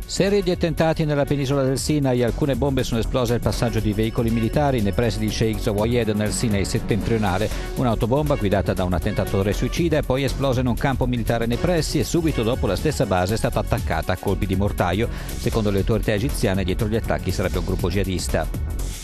Serie di attentati nella penisola del Sinai. Alcune bombe sono esplose al passaggio di veicoli militari nei pressi di Sheikh Zayed nel Sinai settentrionale. Un'autobomba guidata da un attentatore suicida è poi esplosa in un campo militare nei pressi e subito dopo la stessa base è stata attaccata a colpi di mortaio. Secondo le autorità egiziane, dietro gli attacchi sarebbe un gruppo jihadista.